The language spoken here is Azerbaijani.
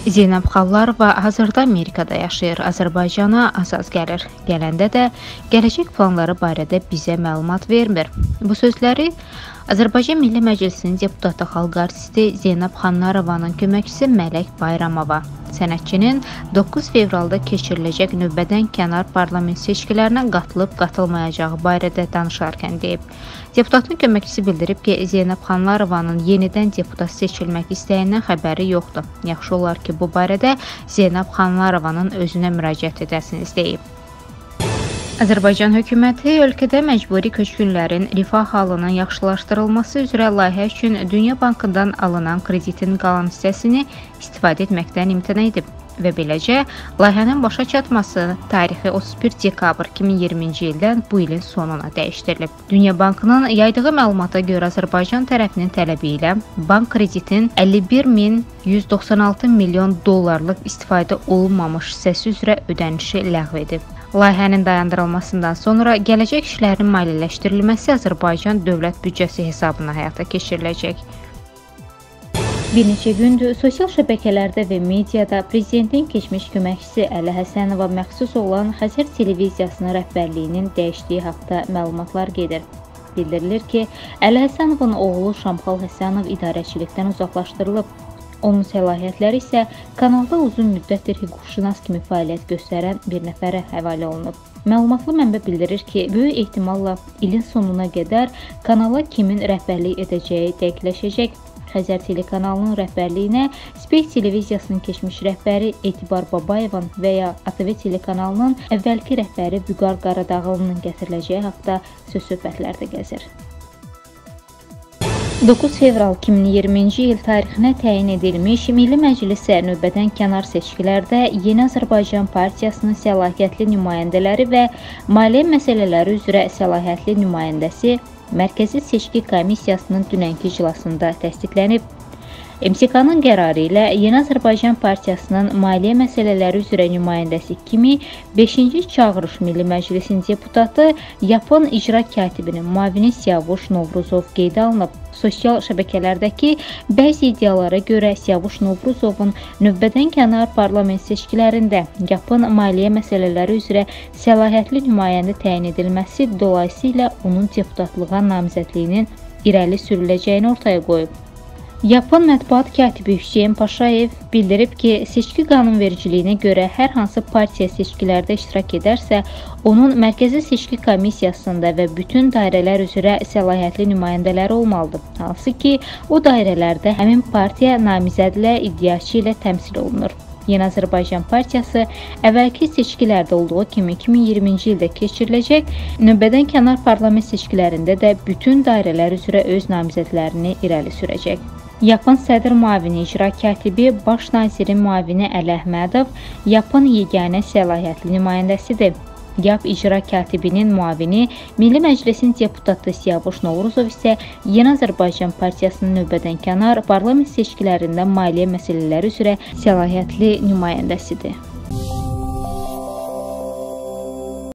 Zeynəb Xallarova hazırda Amerikada yaşayır. Azərbaycana az-az gəlir. Gələndə də gələcək planları barədə bizə məlumat vermir. Bu sözləri Azərbaycan Milli Məclisinin deputatı, xalq artisti Zeynəb Xanlarovanın köməkçisi Mələk Bayramova sənətçinin 9 fevralda keçiriləcək növbədən kənar parlament seçkilərinə qatılıb-qatılmayacağı barədə danışarkən deyib. Deputatın köməkçisi bildirib ki, Zeynəb Xanlarovanın yenidən deputat seçilmək istəyindən xəbəri yoxdur. Yaxşı olar ki, bu barədə Zeynəb Xanlarovanın özünə müraciət edəsiniz deyib. Azərbaycan hökuməti ölkədə məcburi köçkünlərin rifah halının yaxşılaşdırılması üzrə layihə üçün Dünya Bankından alınan kreditin qalan hissəsini istifadə etməkdən imtina edib və beləcə layihənin başa çatması tarixi 31 dekabr 2020-ci ildən bu ilin sonuna dəyişdirilib. Dünya Bankının yaydığı məlumata görə Azərbaycan tərəfinin tələbi ilə bank kreditin 51.196 milyon dollarlıq istifadə olunmamış hissəsi üzrə ödənişi ləğv edib. Layihənin dayandırılmasından sonra gələcək işlərin maliyyələşdirilməsi Azərbaycan dövlət büdcəsi hesabına həyata keçiriləcək. Bir neçə gündür sosial şəbəkələrdə və mediada prezidentin keçmiş köməkçisi Əli Həsənova məxsus olan Xəzər televiziyasının rəhbərliyinin dəyişdiyi haqda məlumatlar gedir. Bildirilir ki, Əli Həsənovun oğlu Şamxal Həsənov idarəçilikdən uzaqlaşdırılıb. Onun səlahiyyətləri isə kanalda uzun müddətdir hüquqşünas kimi fəaliyyət göstərən bir nəfərə həvalə olunub. Məlumatlı mənbə bildirir ki, böyük ehtimalla ilin sonuna qədər kanala kimin rəhbərlik edəcəyi dəqiqləşəcək. Xəzər telekanalının rəhbərliyinə Space televiziyasının keçmiş rəhbəri Etibar Babayevin və ya ATV telekanalının əvvəlki rəhbəri Vüqar Qaradağlının gətiriləcəyi haqda söz-söhbətlər də gəzir. 9 fevral 2020-ci il tarixinə təyin edilmiş Milli Məclisə növbədən kənar seçkilərdə Yeni Azərbaycan Partiyasının səlahiyyətli nümayəndələri və maliyyə məsələləri üzrə səlahiyyətli nümayəndəsi Mərkəzi Seçki Komissiyasının dünənki iclasında təsdiqlənib. MSK-nın qərarı ilə Yeni Azərbaycan Partiyasının maliyyə məsələləri üzrə nümayəndəsi kimi 5-ci çağırış Milli Məclisin deputatı Yapon icra katibinin müavini Siyavuş Novruzov qeydə alınıb. Sosial şəbəkələrdəki bəzi iddialara görə Siyavuş Novruzovun növbədən kənar parlament seçkilərində Yapon maliyyə məsələləri üzrə səlahiyyətli nümayəndə təyin edilməsi dolayısıyla onun deputatlığa namizədliyinin irəli sürüləcəyini ortaya qoyub. Yapon mətbuat katibi Hüseyn Paşayev bildirib ki, seçki qanunvericiliyinə görə hər hansı partiya seçkilərdə iştirak edərsə, onun Mərkəzi Seçki Komissiyasında və bütün dairələr üzrə səlahiyyətli nümayəndələri olmalıdır. Hansı ki, o dairələrdə həmin partiya namizədlə, iddiaçı ilə təmsil olunur. Yeni Azərbaycan Partiyası əvvəlki seçkilərdə olduğu kimi 2020-ci ildə keçiriləcək növbədən kənar parlament seçkilərində də bütün dairələr üzrə öz namizədlərini irəli sürəcək. Yapon sədr müavini icra katibi, baş nazirin müavini Əli Əhmədov Yapon yeganə səlahiyyətli nümayəndəsidir. YAP icra katibinin müavini, Milli Məclisin deputatı Siyavuş Novruzov isə Yeni Azərbaycan Partiyasının növbədən kənar parlament seçkilərində maliyyə məsələləri üzrə səlahiyyətli nümayəndəsidir.